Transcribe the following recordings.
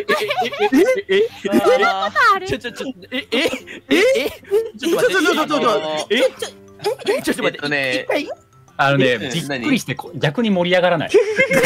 ちょっと待って、 びっくりして逆に盛り上がらない。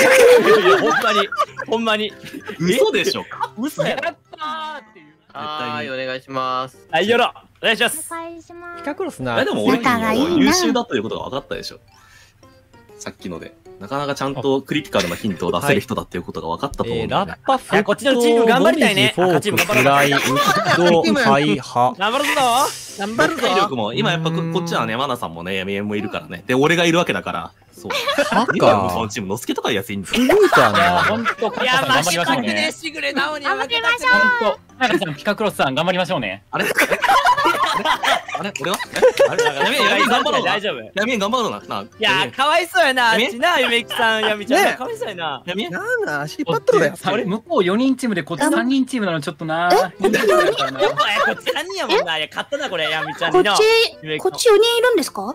ほんまに。 嘘でしょ。 嘘やろ。 やったーっていう。 はい、お願いします。 はい、よろ。お願いします。 ピカクロスな。 でも俺優秀だということが分かったでしょ。さっきので。なかなかちゃんとクリティカルなヒントを出せる人だっていうことが分かったと思うんだよね。 ラッパフこっちのチーム頑張りたいね。 フォークフライウッドハイハ。 頑張るぞ。 頑張るぞ。 体力も今やっぱこっちはね、マナさんもね、ヤミエンもいるからね。で、俺がいるわけだから。そう。 ハリカのそのチームのすけとかいうやついいんですよ。 古いかな。 本当。 いや、マジ頑張りましょうでね。 しぐれなおに頑張りましょ本当。早川さん、ピカクロスさん頑張りましょうね。 あれ俺はヤミエン頑張ろう。大丈夫。 ヤミエン頑張ろうな。 いや、かわいそうやな。あっちな、ゆめきさん、ヤミちゃん。かわいそうやな。 ヤミエンなんだ、足引っ張っとるやん。 あれ向こう4人チームでこっち3人チームなのちょっとな。 こっち3人やもんな。いや、勝ったな、これ、ヤミちゃんにな。 こっち4人いるんですか？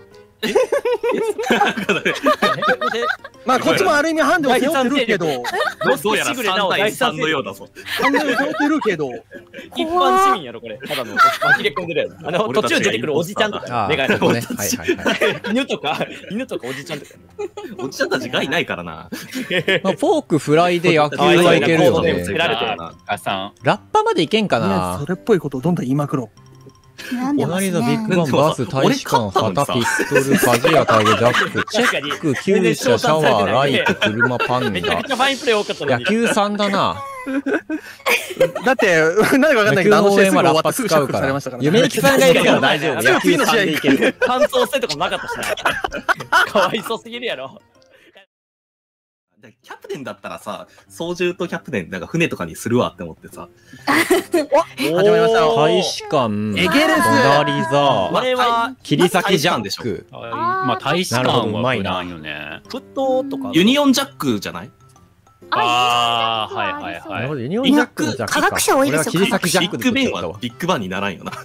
まあ、こっちもある意味ハンデを背負ってるけど。 どうやら3対3のようだぞ。 ハンデを背負ってるけど。 一般市民やろ、これ。ただの、紛れ込んでるやろ。途中出てくるおじちゃんとか。メガネのね。はいはいはい。 犬とかおじちゃんとか。 おじちゃんたち害ないからな。 まあフォークフライで野球はいけるよね。 あさん。 ラッパまでいけんかな。 それっぽいことをどんどん言いまくろう。 なんでますモナリザビッグね。 バンバス大使館旗ピストル鍛冶屋タグジャックチェック厩舎シャワーライト車パンめちゃダくちゃファインプレー多かったのに。 野球さんだな。 だって、なんでわかんないけど、あの試合すぐ終わってすぐシャッフルされましたから。 夢行きさんがいるから大丈夫。野球さんでいける。 乾燥してとかもなかったしな。かわいそうすぎるやろ。 キャプテンだったらさ、操縦とキャプテン、なんか船とかにするわって思ってさ。 始まりましたよ。 大使館、 エゲレスモナリザ、 これは、 切り裂きジャック。 まあ大使館は無難よね。 沸騰とか。 ユニオンジャックじゃない？ ああ、はいはいはい。 ユニオンジャックのジャックか。 科学者多いですよ。 切り裂きジャックビッグベンはビッグバンにならんよな。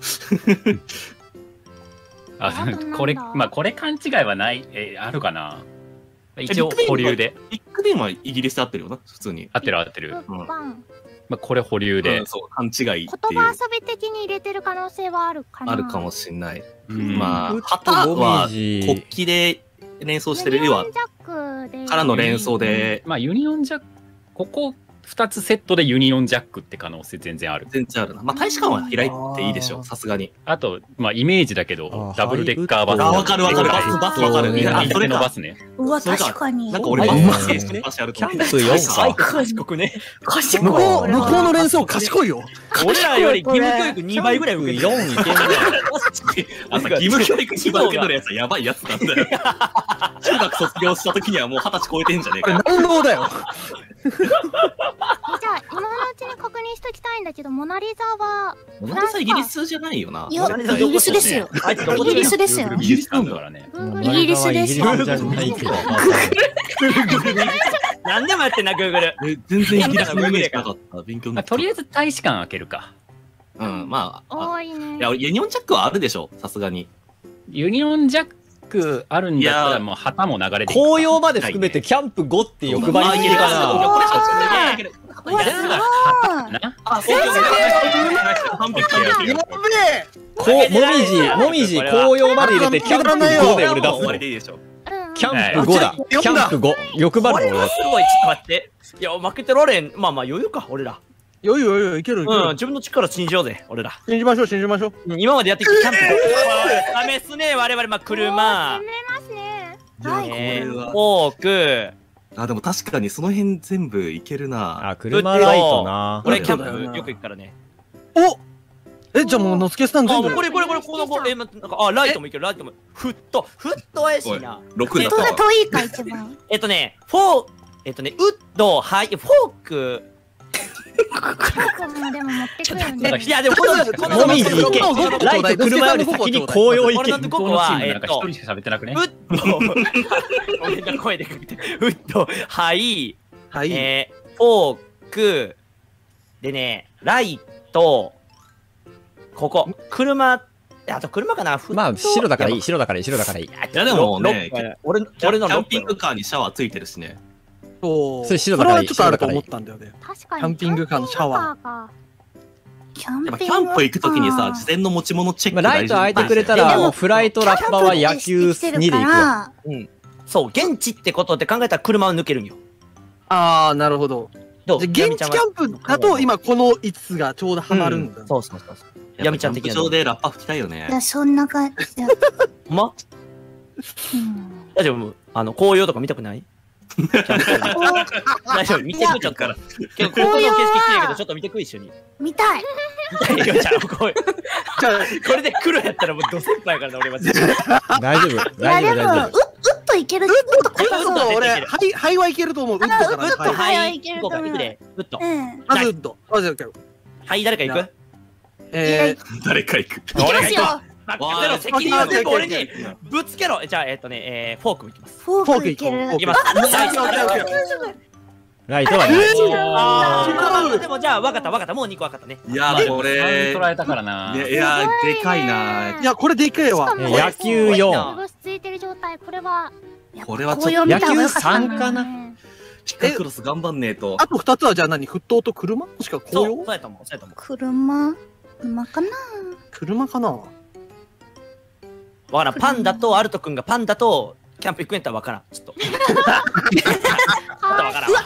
これ、まあこれ勘違いはない、あるかな。一応保留で。 ビッグベンはイギリスで合ってるよな、普通に。 合ってる合ってる。 バン。 まあこれ保留で。 そう、勘違いっていう。 言葉遊び的に入れてる可能性はあるかな。 あるかもしんない。 うんまあ、旗は国旗で連想してる絵は、からの連想で。 まあユニオンジャック、ここ2つセットでユニオンジャックって可能性全然ある。 全然あるな。まあ大使館は開いていいでしょ、さすがに。 あと、まあイメージだけど、ダブルデッカーバス。 あ、わかるわかる。バスわかる。 それのバスね。 うわ、確かに。 なんか俺バスやると。 キャンプ4か。 賢くね。 賢い。 向こうの連想賢いよ。 俺らより義務教育2倍ぐらい受けてる。 4いけるね。 あさ、義務教育2倍受け取るやつはやばいやつなんだよ。中学卒業した時にはもう20歳超えてんじゃねえか。 難道だよ。 じゃあ、今のうちに確認しときたいんだけど、モナリザは。 モナリザイギリスじゃないよな。 いや、イギリスですよ。イギリスですよ。 イギリスなんだからね。 イギリスですよ。 じゃないけど。 何でもやってんな、グーグル。 全然イギリスのイメージなかった。勉強になった。 とりあえず大使館開けるか。 うん、まあ。 多いね。 いや、ユニオンジャックはあるでしょ、さすがに。 ユニオンジャックあるんだったらもう旗も流れて紅葉まで含めてキャンプ5って欲張りすぎるかな。 あ、そうですね。完璧完璧。 もみじ紅葉まで入れてキャンプ5で俺出す。キャンプ5だ。キャンプ5。欲張る俺。 すごい、ちょっと待って。いや、負けてられん。まあまあ余裕か、俺ら。 余裕いけるいける。 自分の力信じようぜ、俺ら。 信じましょう信じましょう。 今までやってきたキャンプ。試すね、我々、まあ車。 攻めますね。 はい。 フォーク。 あ、でも確かにその辺全部いけるな。 あ、車ライトな。 これキャンプよく行くからね。 お、じゃあもうのすけさん全部。 これこのなんかライトもいける、ライトも。フット怪しいな。 6だどうだ遠いか一番。 ウッド、はい、フォーク。 でも持ってくるんで。 いやでもこのもみじ行け。ライト車より先に紅葉行け。 向こうのチームなんか一人しか喋ってなくね。 ウッド。俺が声でかけて。ウッド、はい、フォーク。でね、ライト。ここ、車。あと車かな。 まあ白だからいい。 いやでもね、 俺のキャンピングカーにシャワーついてるしね。 そう。 それそれはちょっとあると思ったんだよね。 確かに。 キャンピングカーのシャワー。 やっぱキャンプ行くときにさ、事前の持ち物チェックライト空いてくれたら、フライトラッパは野球2で行くわ。 うん。そう、現地ってことで考えたら車を抜けるんよ。 あー、なるほど。 どう？ 現地キャンプだと今この5つがちょうどハマるんだ。 そうそうそう。ヤミちゃん的な。 キャンプ場でラッパ吹きたいよね。 いや、そんな感じだ。 ほんま？大丈夫？紅葉とか見たくない？大丈夫、見てくちょっと。紅葉の景色綺麗やけど、ちょっと見てく一緒に。 見たい。 見たいよ、じゃあ、これで黒やったらもうド先輩やからな、俺は。 大丈夫、大丈夫、大丈夫。 うっといける。うっと硬そう。 俺、ハイはいけると思う。ウッドかな。 うっとハイはいけると思う。 行くで、ウッド。 まずウッド。まずはい、誰か行く？ 誰か行く。 俺が行く。任せろ、責任を全部俺にぶつけろ。じゃあ、フォークいきます。 フォークいける。 いきます。 ライトはでもじゃあ、わかった、もう2個わかったね。 いや、これ。 捉えたからな。 いや、でかいな。 いや、これでかいわ。 野球4。 落ち着いてる状態、これは。 これはちょっと。 野球3かな。 ピカクロス頑張んねえと。 あと2つはじゃあ何？沸騰と車？もしくは紅葉？ そうやと思う、そうやと思う。 車かな？ 車かな？ わからん、パンダとアルト君がパンダとキャンプ行くんやったらわからん。ちょっと。わからん。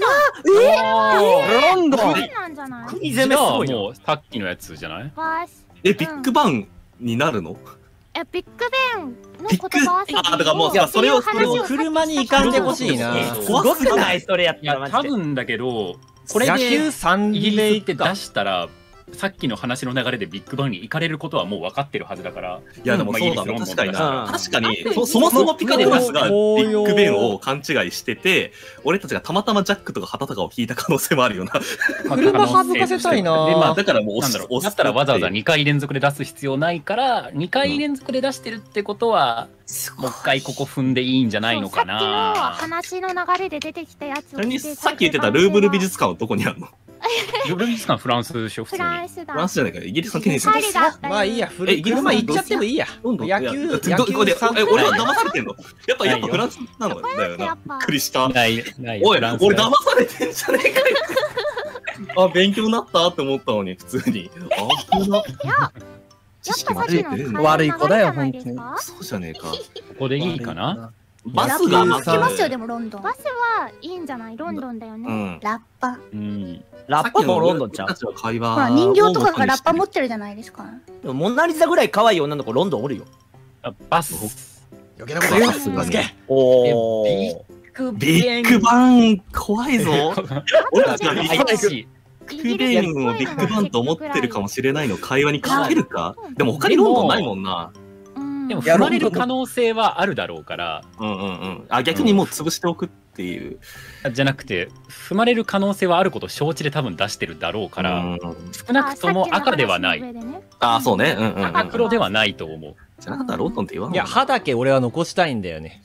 ロンドン。 なんじゃない？ 国攻めすごいもうさっきのやつじゃない？ ビッグバンになるの？ ビッグベンの言葉遊び。 だからもうそれを車に行かんでほしいな。 すごくないそれやったらマジで。 多分だけど、これで野球3 イギリスって出したら。さっきの話の流れでビッグバンに行かれることはもう分かってるはずだから。 いやでもそうだね、確かにな。確かに、そもそもピカクロスがビッグベンを勘違いしてて、俺たちがたまたまジャックとか旗とかを引いた可能性もあるよな。 車省かせたいな。 で、まあだからもうだったらわざわざ2回連続で出す必要ないから、2回連続で出してるってことは、もう一回ここ踏んでいいんじゃないのかな。 さっきの話の流れで出てきたやつを。 さっき言ってたルーブル美術館はどこにあるの？ ルーブル美術館フランスでしょ、普通に。 フランスだ。 フランスじゃないか、イギリスのケネス。 まあいいや、車行っちゃってもいいや。 野球俺は騙されてんの？やっぱフランスなのだよな。びっくりした。 ない。 おい、俺騙されてんじゃねえかよ。あ、勉強になったって思ったのに、普通に。あ、危な。知識悪い子だよ、本当に。 そうじゃねえか。 ここでいいかな？ バスが行きますよ、でもロンドン。 バスはいいんじゃない？ロンドンだよね。 ラッパ。 ラッパもロンドンちゃう？ ほら、人形とかがラッパ持ってるじゃないですか。 でもモナリザぐらい可愛い女の子ロンドンおるよ。 バス。 余計なこと言うな。 おー。ビッグバン怖いぞ。俺たちはビッグベンをビッグバンと思ってるかもしれないの会話にかけるか？でも他にロンドンないもんな。 でも踏まれる可能性はあるだろうから。 あ、逆にもう潰しておくっていう。 じゃなくて、踏まれる可能性はあることを承知で多分出してるだろうから、少なくとも赤ではない。 あ、そうね。 赤黒ではないと思う。 じゃなかったらロンドンって言わんの？ いや、歯だけ俺は残したいんだよね。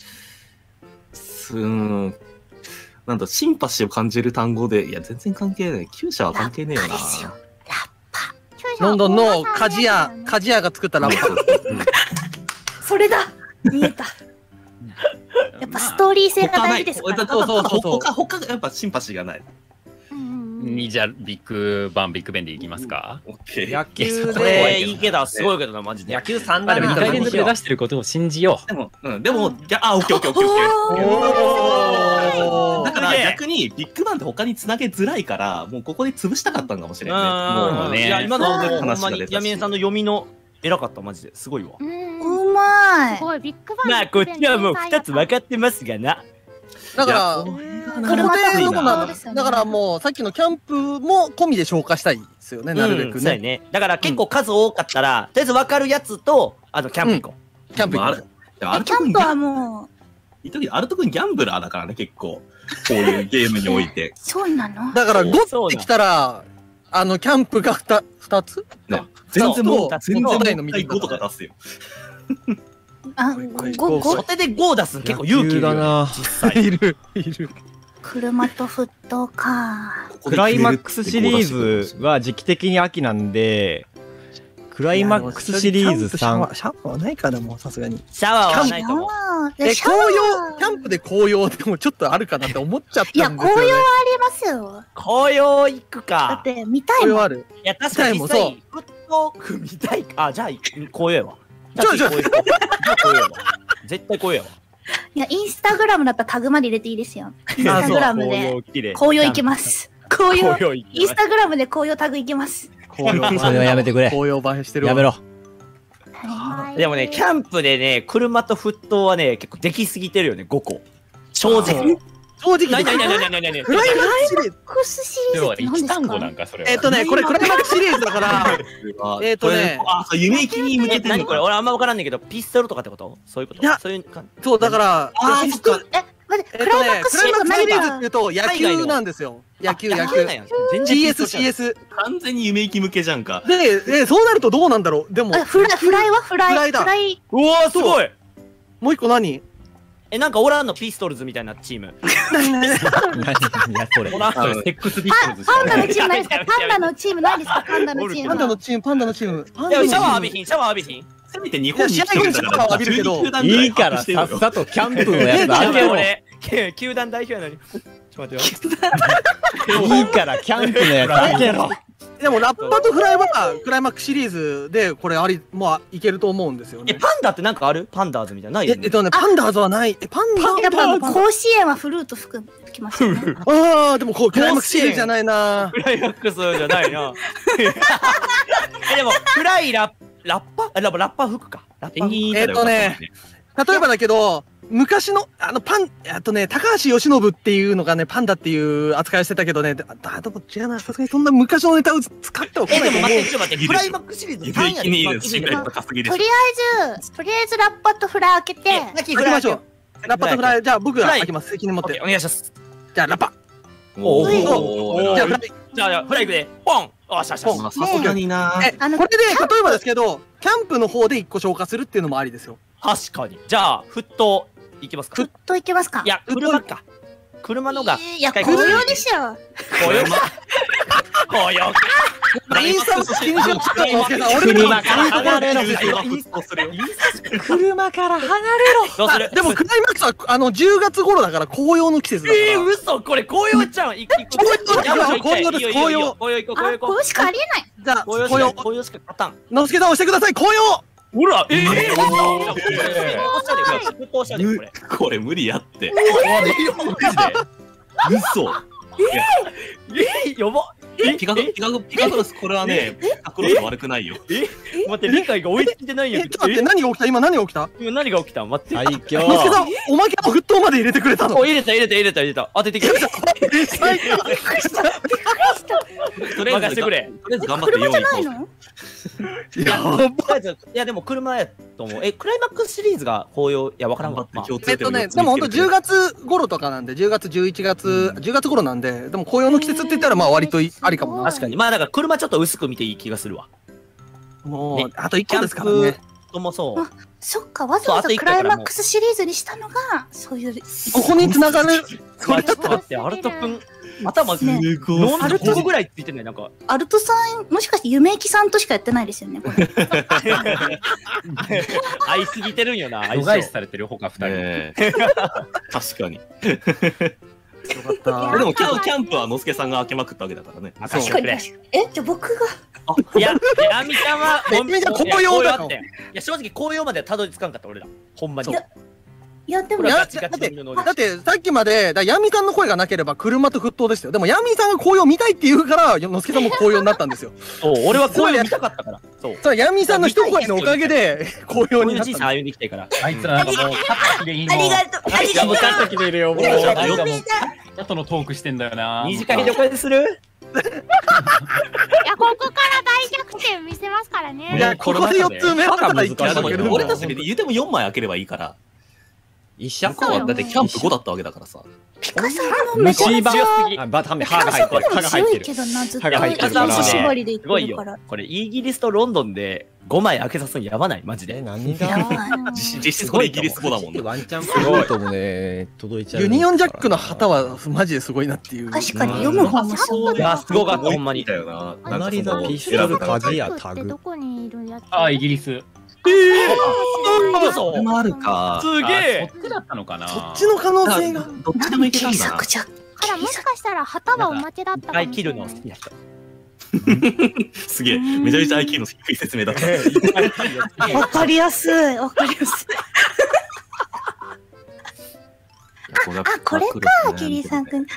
なんだ、シンパシーを感じる単語で、いや、全然関係ない。厩舎は関係ねえよな。 ロンドンの鍛冶屋が作ったラッパ。 それだ見えた。やっぱストーリー性が大事ですから。 他がやっぱシンパシーがない。 じゃあビッグベンでいきますか。 野球でいいけどすごいけどなマジで。 野球3だね。 2回連続で出してることを信じよう。 でもオッケー。だから逆にビッグバンって他につなげづらいからもうここで潰したかったんかもしれないね。 いや今のほんまにヤミエさんの読みの偉かったマジですごいわ。 うまい。 すごいビッグバン。 まあこっちはもう2つ分かってますがな。 だからだからもうさっきのキャンプも込みで消化したいですよね、なるべくね。 だから結構数多かったらとりあえず分かるやつとキャンプ行こう。 キャンプ行こう。 キャンプはもうアルト君ギャンブラーだからね、結構こういうゲームにおいて。 そうなの？ だから5ってきたらキャンプが2つ？ 全然もう5とか出すよ。 初手で5出す結構勇気いるだな。 いる。 車と沸騰か。 クライマックスシリーズは時期的に秋なんで、 クライマックスシリーズ3。 シャワーはないかな、もうさすがに。 シャワーはないと思う。 紅葉、キャンプで紅葉でもちょっとあるかなって思っちゃったんですよ、ね。 いや、紅葉はありますよ。 紅葉行くか。 だって見たいもん。 紅葉ある。 いや、確かに実際、フット組みたいか。じゃあ、紅葉やわ。じゃあ紅葉やわ。絶対紅葉やわ。 いや、インスタグラムだったらタグまで入れていいですよ。インスタグラムで紅葉行きます。紅葉、インスタグラムで紅葉タグ行きます。 それはやめてくれ。 紅葉映えしてるわ。 やめろ。 でもね、キャンプでね、車と沸騰はね、結構できすぎてるよね、5個。正直。 正直。 何クライマックスシリーズ。 クスシリーズって何ですか？ 単語なんかそれは。 これクライマックスシリーズだから、 夢行きに向けて何これ俺あんま分からんねんけど、ピストルとかってことそういうこといやそういう感じ。 そう、だから、 待って、クライマックスシリーズシリーズって何言うと野球なんですよ。野球。 全然 CS。 完全に夢行き向けじゃんか。 で、そうなるとどうなんだろう。でも、 フライはフライだ。 うわーすごい。 もう一個何？ なんかおらんのピストルズみたいなチーム。 何やそれ。 セックスピストルズ。 パンダのチームないですか？パンダのチームないですか？パンダのチーム。 パンダのチーム。 シャワー浴びひん、シャワー浴びひん。 せめて日本に試合後にシャワー浴びるけど。 いいからさっさとキャンプのやつ開けろ。 俺、球団代表やのに。ちょっと待ってよ。 いいからキャンプのやつ開けろ。 でもラッパとフライはクライマックスシリーズでこれいけると思うんですよね。 パンダってなんかある？パンダーズみたいなないよね。 パンダーズはない。パンダやっぱ甲子園はフルート吹きますよね。 でもクライマックスシリーズじゃないな。 クライマックスじゃないな。でもフライラッパ吹くか。 例えばだけど、昔の、高橋由伸っていうのがね、パンダっていう扱いをしてたけどね、でも違うな、さすがにそんな昔のネタを使っておかないと思う。 ちょっと待って、クライマックスシリーズ3やで。 とりあえずラッパとフライ開けて、 開けましょう。ラッパとフライ、じゃあ僕が開けます。責任持って。 お願いします。 じゃあラッパ。 じゃあフライいくで。ポン。さすがにな。 これで、例えばですけど、キャンプの方で1個消化するっていうのもありですよ。 確かに。じゃあ、沸騰いきますか。 沸騰いけますか。 いや、車か。車のが。 いや、紅葉でしょ。 紅葉か。 インスタも気にしよう。 車から離れろ。車から離れろ。 どうする？ でもクライマックスは10月頃だから紅葉の季節だから。 嘘これ紅葉ちゃん。紅葉です。紅葉。紅葉しかありえない。 じゃあ紅葉しか勝たん。 のすけさん押してください。紅葉。 ほら、 これ無理やって。嘘。 やば。 ピカトロスこれはね、ピカトロス悪くないよ。 待って理解が追いついてないよ。 ちょっと待って何が起きた？今何が起きた？ 今何が起きた？待って。 最強。 のすけさんおまけの沸騰まで入れてくれたの。 入れた。当ててきた。とりあえず頑張って4位行こう。いやでも車やと思う。クライマックスシリーズが紅葉いやわからんわ。 でも本当10月頃とかなんで10月11月10月頃なんででも紅葉の季節って言ったらまあ割とありかもな。 確かに。まあだから車ちょっと薄く見ていい気がするわ。 もうあと1個ですからね。 もそう。 そっか、わざわざクライマックスシリーズにしたのがそういう。 ここに繋がる。 それちょっと待って、アルト君頭すごい。何個ぐらいついてないなんか。 アルトさんもしかして夢行きさんとしかやってないですよね。 合いすぎてるんよな。 度外視されてる他2 人。確かに。でもキャンプはのすけさんが開けまくったわけだからね。 確かに。じゃあ僕が。 いや、ヤミちゃんは紅葉だった。 いや、正直紅葉まではたどり着かんかった俺ら。ほんまに。 いや、でもだってさっきまでヤミさんの声がなければ車と沸騰でしたよ。でもヤミさんが紅葉見たいって言うからのすけさんも紅葉になったんですよ。 そう、俺は紅葉見たかったから。 そう。ヤミさんの一声のおかげで紅葉になった。 歩んできてから。 あいつらなんかもう勝った気でいいの。 ありがとう。 勝った気でいるよもう。 後のトークしてんだよな。 2時間以上これでする？ いや、ここから大逆転見せますからね。 いや、ここで4つ目はただいける。俺たちで言うても4枚開ければいいから。 一緒だってキャンプ5だったわけだからさ。 ピカさんもめちゃめちゃ。 あ、バタメ、歯が入ってる。歯が入ってる。 けどな、ずっと。 歯が入ってるから。 縛りで言すごいよってるから。。 これ、イギリスとロンドンで5枚開けさすのやばないマジで。 何が実質これイギリス語だもんね。 ワンチャンすごいともね、届いちゃう。 ユニオンジャックの旗はマジですごいなっていう。 確かに読む方もすごい。 いや、すごかった、ほんまに。 だよな。 モナリザピストル鍵やタグ。 どこにいるやつ？ あ、イギリス。 嘘これもあるか。 すげえそっちだったのかな。 そっちの可能性が。 どっちでもいけたんだな。 あら、もしかしたら旗はお待ちだったかもしれない。 切るの好きな人。 すげえ。めちゃめちゃ IQ の低い説明だった。 わかりやすい。わかりやすい。あ、これか、キリさんくん。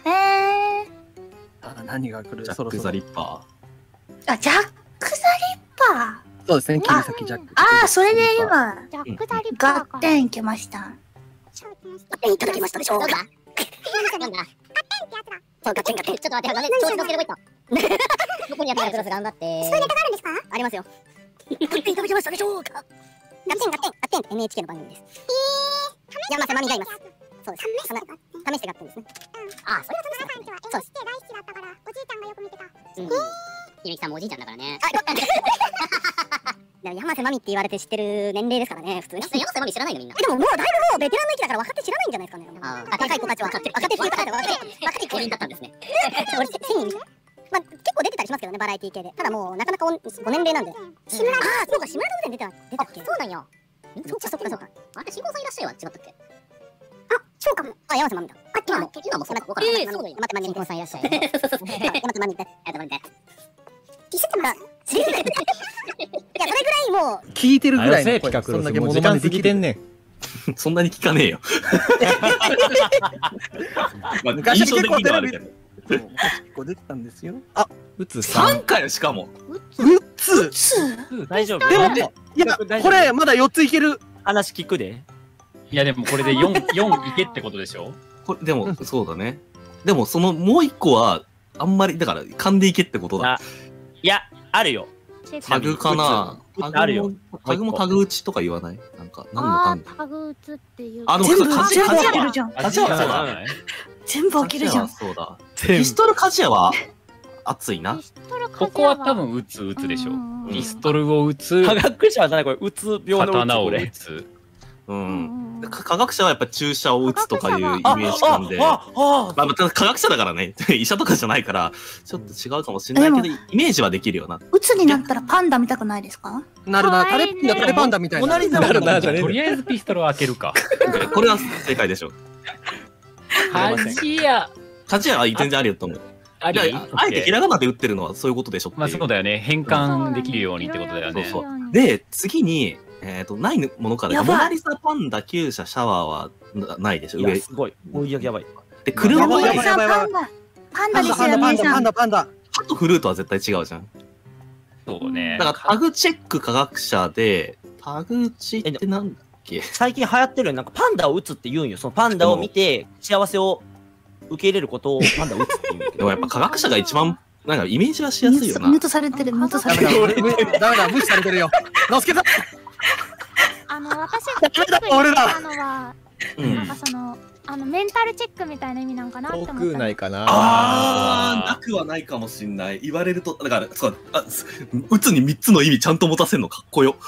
何が来る？ ジャック・ザ・リッパあ、ジャック・ザ・リッパー。 そうですね、切り裂きジャック。 ああ、それで今、 ジャック・ザ・リッパー合か。 点きました。合点いただきましたでしょうか。 なんだそう、ガッテンガッテン。ちょっと待って、調子乗ってるこいと。どこにやったらクロス頑張って。そういうネタがあるんですか？ありますよ。合点いただきましたでしょうか。ガッテン NHK の番組です。山瀬まみがいます。そうです。試してガッテンですね。あ、それは試してガッテン。そうです。大好きだったから、おじいちゃんがよく見てた。ひろきさんもおじいちゃんだからね。でも山瀬まみって言われて知ってる年齢ですからね、普通に。山瀬まみ知らないのみんな。でももうだいぶもうベテランの域だから分かって知らないんじゃないですかね。若い子たちは分かってる。若手5人だったんですね。俺1000人。まあ結構出てたりしますけどね、バラエティ系で。ただもうなかなかご年齢なんで。志村そうか、志村の出てたっけ。そうなんや。そっか。あれ、新婚さんいらっしゃいは違ったっけ。あ、そうかも。あ、山瀬まみだ。今もそうか。そうだよ。待って、新婚さんいらっしゃい。山瀬まみだ。ディスってもらう。いや、それぐらいもう。 聞いてるぐらいのピカクロス。 そんだけもう時間過ぎてんねん。 そんなに聞かねえよ。 昔印象的結構テレビにはあるけど。 昔結構出てたんですよ。あ、 打つ3。 3回しかも。 うつ。 大丈夫でもね、いや、これまだ4ついける。 話聞くで。 いやでもこれで4いけってことでしょ。 これでも、そうだね。でも、そのもう一個は、あんまり、だから、噛んでいけってことだ。 いや、あるよ。 タグかな。 あるよ。 タグもタグ打ちとか言わないなんか、何のタグタグ打つっていう。 あ、でも、 全部鍛冶開けるじゃん。 鍛冶屋はそうだ。 全部開けるじゃん。 そうだ。ピストル鍛冶屋は、熱いな。 ここは多分打つでしょ。ピストルを打つ。 科学者は何これ、打つ病の刀をこれ打つ。 うん。科学者はやっぱ注射を打つとかいうイメージなんで。まあ、科学者だからね。医者とかじゃないから、ちょっと違うかもしれないけど、イメージはできるよな。 打つになったらパンダ見たくないですか？ なるな、タレパンダみたいな。 なるな、じゃねえ。 とりあえずピストルを開けるか。 これは正解でしょ。 鍛冶屋。 鍛冶屋は全然ありだと思う。あえてひらがなで打ってるのはそういうことでしょっていう。 まあそうだよね。変換できるようにってことだよね。 そうそう。で、次に、ないものからモナリザ、パンダ、厩舎、シャワーはないでしょ。上。 すごい。追い上げやばい。 で、車もない。 パンダですよね。 パンダ。 ハとフルートは絶対違うじゃん。 そうね。 だからタグチェック科学者で、タグ打ちってなんだっけ？ 最近流行ってるなんかパンダを打つって言うんよ。そのパンダを見て幸せを受け入れることをパンダを打つって言うんやけど。 でもやっぱ科学者が一番なんかイメージはしやすいよな。 ミュートされてる、ミュートされてる。 ダメだ、無視されてるよ。のすけさん。 私がチェック俺だ。 したのは、なんかそのメンタルチェックみたいな意味なんかなって思った。 遠くないかな。 なくはないかもしんない。言われると、だから、そう、打つに3つの意味ちゃんと持たせるのかっこよ。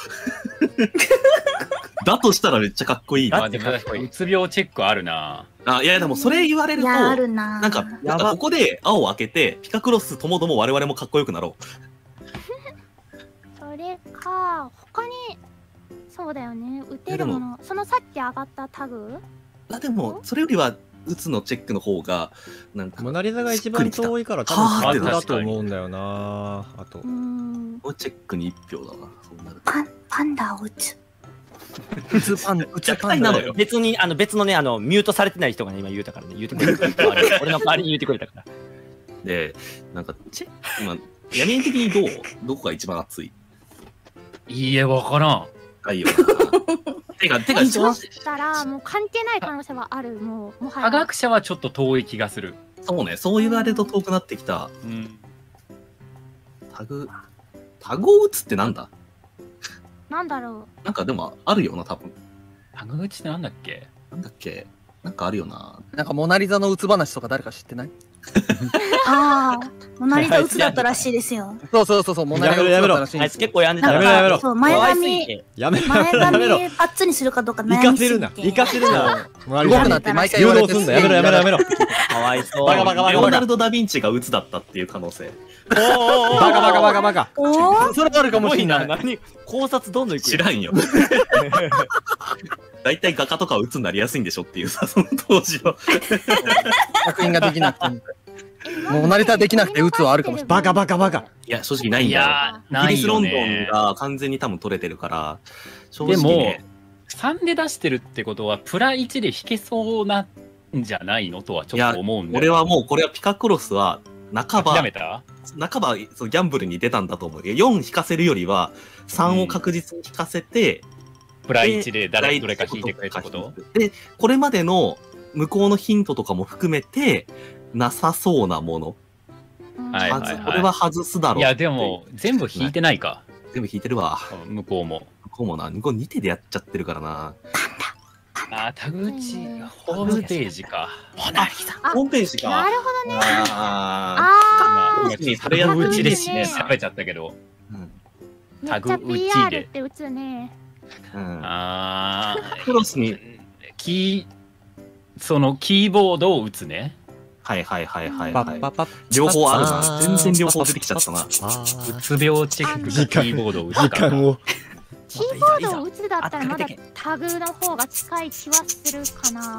だとしたらめっちゃかっこいい。 あ、でも確かにうつ病チェックあるな。 あ、いやでもそれ言われると、なんかここで青を開けて、ピカクロスともども我々もかっこよくなろう。 それか、他に、そうだよね、打てるもの。そのさっき上がったタグ？ でも、それよりは、打つのチェックの方が、なんか。 モナリザが一番遠いから多分タグだと思うんだよな。あと。 チェックに1票だな。そうなるパンダを打つ。 打つパンダ。 別に、別のね、ミュートされてない人がね、今言うたからね、言うてくれた。俺の代わりに言うてくれたから。 で、なんか、今、闇面的にどこが一番熱い？ いいえ、わからん。 あ、いいよな。てか、 そうしたら、もう関係ない可能性はある、もはや。 科学者はちょっと遠い気がする。 そうね、そう言われると遠くなってきた。 うん。 タグを打つってなんだ？ なんだろう。なんかでもあるよな、多分。 タグ打ちってなんだっけ？ なんだっけ？ なんかあるよな。 なんかモナリザのうつ話とか誰か知ってない？ ああ、モナリザうつだったらしいですよ。 そうそうそうそう、モナリザうつだったらしいんあいつですよ。 結構病んでたやめろやめろそう、前髪、 やめろ前やめろ。 髪パッツンにするかどうか行悩みすぎかせるな。 て。 行かせるな。 動くなって毎回言われて誘導すんだ。やめろやめろやめろ。 かわいそう。 バカバカバカレオナルド・ダ・ヴィンチが鬱だったっていう可能性。 バカバカバカバカ。 おーそれあるかもしれない。 何考察どんどんいく知らんよ。大体画家とかは鬱になりやすいんでしょっていうさ、その当時は。 作品ができなくて。モナリザできなくて鬱はあるかもしれない。 バカバカバカ。 いや、正直ないんいだよ。 やー、 イギリス・ないよロンドンね。 が完全に多分取れてるから、正でも直ね、 3で出してるってことは、プラ1で弾けそうなんじゃないのとはちょっと思うんだよ。 俺はもうこれはピカクロスは半ば諦めたそうギャンブルに出たんだと思う。4引かせるよりは3を確実に引かせて、 プラ1でどれか弾いてくれってことで、これまでの向こうのヒントとかも含めて、なさそうなもの。 はいはいこれは外すだろう。 いや、でも、全部弾いてないか。 全部引いてるわ。 向こうも。 向こうもな、向こう2手でやっちゃってるからな。 あー、田口、ホームページか。 モナリザ。 ホームページか。 なるほどね。 あ今、 それやタってるグ打ちでね調べちゃったけど。 ーうんめっちゃ PR って打つね。 うん。 あクロスに、 ー、そのキーボードを打つね。 はいはいはいはい、はい。 パッパパッ。 両方あるな。 あー全然両方出てきちゃったな。 あーうつ病チェックがキーボードを打つ時から。 間を。 キーボードを打つだったらまだタグの方が近い気はするかな。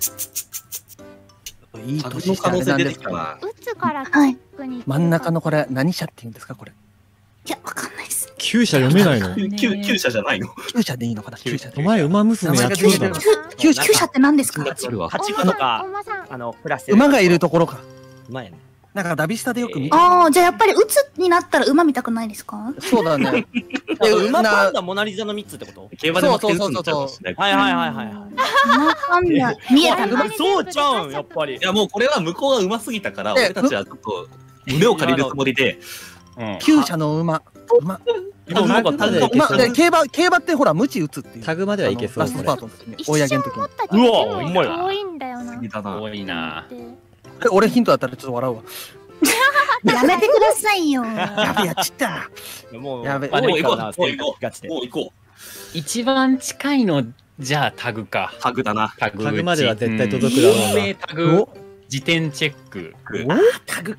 いいタグ年してあの可能性出れなんですか。 てきたな。 打つからチェックに。 真ん中のこれ何社って言うんですかこれ。 いや、わかんないです。 9社読めないの。 9社じゃないの。 9社でいいのかな ?9 社で。 お前、馬娘やっとるだろ。 9 9社って何ですか？ あるわ。 8 馬番とかお馬さん。 プラス馬がいるところか。 馬やね。 なんかダビスタでよく見ああ、じゃあやっぱり鬱になったら馬見たくないですか？ そうだね。 で馬パンダモナリザの3つってこと？ 競馬で負けるんだったかもしれない。 はいはいはいはい。 馬パンダ、見えた。 そうちゃうんやっぱりい。やもうこれは向こうが上手すぎたから、俺たちはちょっと胸を借りるつもりで、 うん。 9社の馬。馬。 でもなんかタグが馬で競馬ってほら無知打つっていう。 タグまではいけそうラストスパートの時に一追い上げの時に。 瞬思ったけど、 うわでもほんまや遠いんだよな。 見たな。 多いな。 俺ヒントだったらちょっと笑うわ。 やめてくださいよ。 やべえやっちった。 もうやべまあでもいいかなもう行こうガチで。 もう行こ一番近いの、じゃあタグか。 う。タグだな。 タグ打ちタグまでは絶対届くだろうな有名タグ、時点チェック。 タグ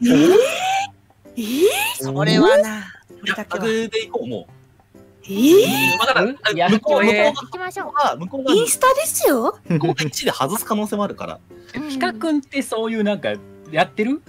それはな。 タグで行こう、もう。 えだから、 いや向こう行きましょう。 向こうがインスタですよ。 向こうが1で外す可能性もあるから。 ピカ君ってそういうなんか、やってるね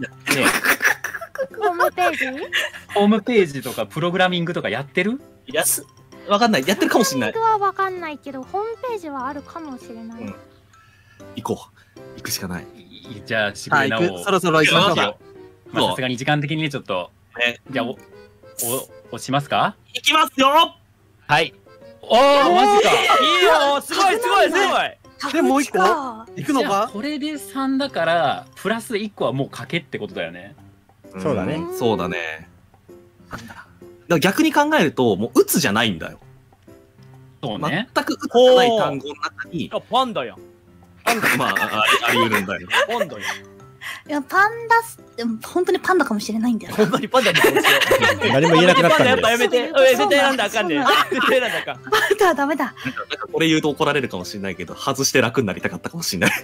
ホームページ？ ホームページとかプログラミングとかやってるわかんない。やってるかもしれないタ。グはわかんないけど、ホームページはあるかもしれない。 うん行こう。行くしかない。 じゃあ、しぐはい、 れな行く。そろそろ行きましょうか。 まあさすがに時間的にね、ちょっと、 ねじゃあ、押しますか？ 行きますよはい。おー、マジか。 いいよすごいすごいすごい。 でもう一個か行くのじゃあかこれで3だから、プラス1個はもう賭けってことだよね。 そうだねんそうだね。だから逆に考えると、もう打つじゃないんだよ。 そうね。 全く打つじゃない単語の中に、 あパンダやん。 まあ、あり得るんだよ。 パンダやん。 いや、パンダス、でも本当にパンダかもしれないんだよな。 ほんまにパンダにどうしよう。 何も言えなくなったんやっぱやで。 めて。絶対選んだらあかんねん。絶対選んだらあかん。 パンダはダメだ。 なんかこれ言うと怒られるかもしれないけど、外して楽になりたかったかもしれない。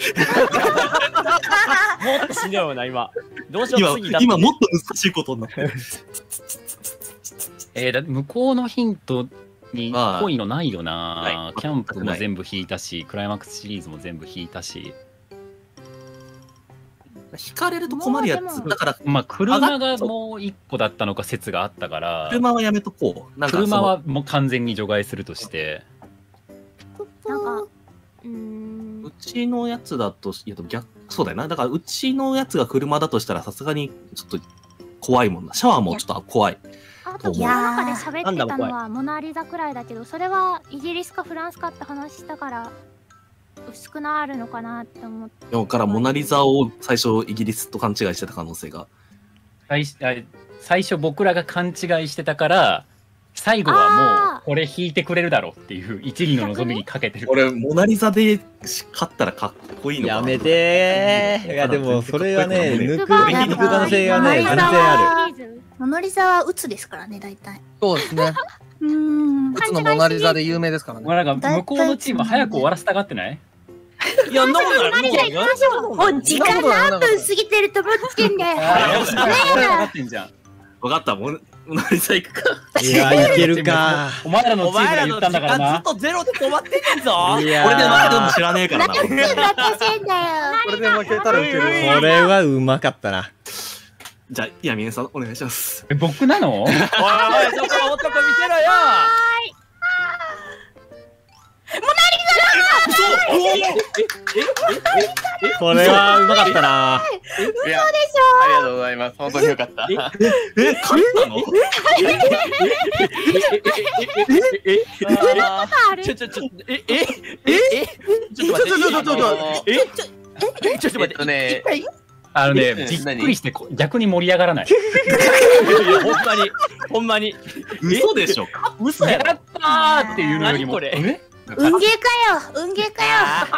もっと死んでよな今。どうしよう次だって。 今もっと難しいことになってる。 だって向こうのヒントにまあ濃いのないよない。 なキャンプも全部引いたし、クライマックスシリーズも全部引いたし。 引かれると困るやつ。だから、 まあ、車がもう1個だったのか説があったから、 車はやめとこう。なんかその車はもう完全に除外するとして、 なんか、 うちのやつだと、いやでも逆、そうだよな。だから、うちのやつが車だとしたら、さすがにちょっと怖いもんな。シャワーもちょっと怖い。 あとこの中で喋ってたのはモナリザくらいだけど、それはイギリスかフランスかって話したから薄くなるのかなって思って。 だから、モナリザを最初イギリスと勘違いしてた可能性が。 最初僕らが勘違いしてたから、最後はこれ引いてくれるだろうっていう一理の望みにかけてる。 俺、モナリザで勝ったらかっこいいのかな。 やめてー。いや、でも、それはね、抜く可能性がね、全然ある。 モナリザは鬱ですからね、大体。 そうですね。鬱のモナリザで有名ですからね。 なんか向こうのチーム早く終わらせたがってない？ いや、なんだろう。 もう時間何分過ぎてると思ってんだよ。 分かった、モナリザ行くか。 いや、いけるか。 お前らのチームが言ったんだからな。 ずっとゼロで止まってんねんぞ。 俺で負けるの知らねえからな。 何分渡せんだよ。 これで負けたらウケる。 これはうまかったな。 じゃあ、いや、皆さん、お願いします。 僕なの？おいおい、 そこ男見せろよ。 これはうまかったな。 嘘でしょ。 ありがとうございます。本当によかった。 勝ったの？ ちょっと待って。ちょっと待って。 びっくりして逆に盛り上がらない。 ほんまに。 嘘でしょ。 嘘やったーっていうのよりも。 運ゲーかよ、運ゲーかよ。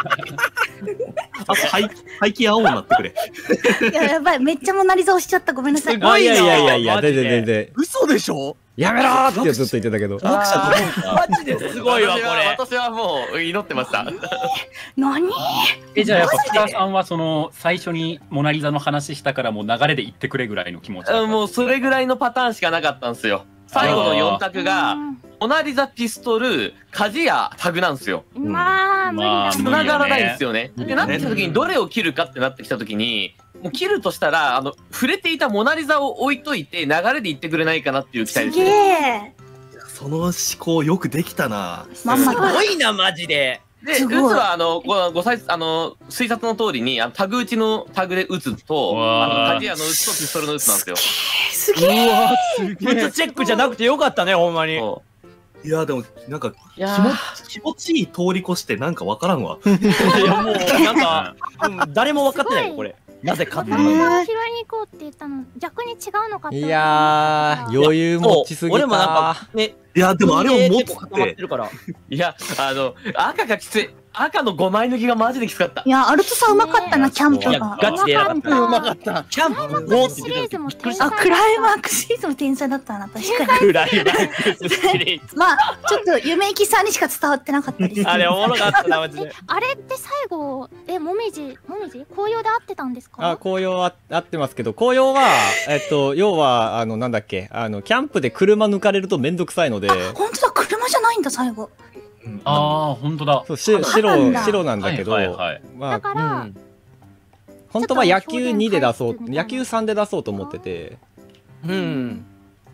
排気青になってくれ。 いや、やばい、めっちゃモナリザ押しちゃった、ごめんなさい。 いやいやいや、全然。 嘘でしょ？ やめろーってずっと言ってたけど。 マジですごいわ、これ。 私はもう祈ってました。 何？ じゃあやっぱ北さんはその最初にモナリザの話したからもう流れで言ってくれぐらいの気持ち。 もうそれぐらいのパターンしかなかったんですよ。最後の4択がモナリザ、ピストル、鍛冶屋、タグなんですよ。 まあ無理だ。 繋がらないんですよね。でなってきた時にどれを切るかってなってきた時に、もう切るとしたら触れていたモナリザを置いといて流れで言ってくれないかなっていう期待ですね。 その思考よくできたな。 すごいな、マジで。 で、打つは推察の通りにタグ打ちのタグで打つと鍛冶屋の打つとピストルの打つなんですよ。 すげえ。 打つチェックじゃなくてよかったね、ほんまに。 いや、でもなんか気持ちいい通り越してなんかわからんわ。 いや、もうなんか誰も分かってないよ、これ。なぜ勝ったのか。 拾いに行こうって言ったの逆に違うのかって。 いやー、余裕持ちすぎた。 俺もなんかね。 いや、でもあれも持っててるから。 いや、赤がきつい。赤の5枚抜きがマジできつかった。 いや、アルトさんうまかったな、キャンプが。 ガチでやばかった。 うまかった。 キャンプ5って言ってた。 あ、クライマックスシリーズも天才だったな、確かに。 クライマックスシリーズ。 まあ、ちょっと夢行さんにしか伝わってなかったです。 あれ、おもろかったな、マジで。 あれって最後、もみじ紅葉で合ってたんですか？ あ、紅葉は合ってますけど、紅葉は、要は、なんだっけ、キャンプで車抜かれるとめんどくさいので。 本当だ、車じゃないんだ、最後。 ああ、本当だ。 白なんだけど、 まあ、 本当は野球2で出そう、野球3で出そうと思ってて。 うん。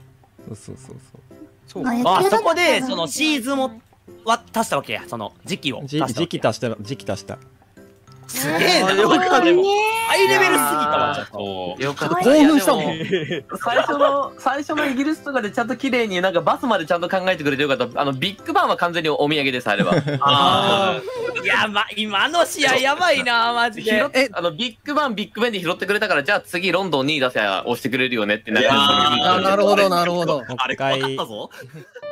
そう。 あ、そこで、そのシーズンを足したわけや、その時期を。 時期足した。 すげえな、よかった。ハイレベルすぎたわ、ちょっと。 よかった。 興奮したもん。 最初のイギリスとかでちゃんと綺麗になんかバスまでちゃんと考えてくれてよかった。ビッグバンは完全にお土産です、あれは。 いや、今の試合やばいな、マジで。 ビッグバンで拾ってくれたから、じゃあ次ロンドン2位出せば押してくれるよねってなる。 なるほど、なるほど。 あれ、分かったぞ。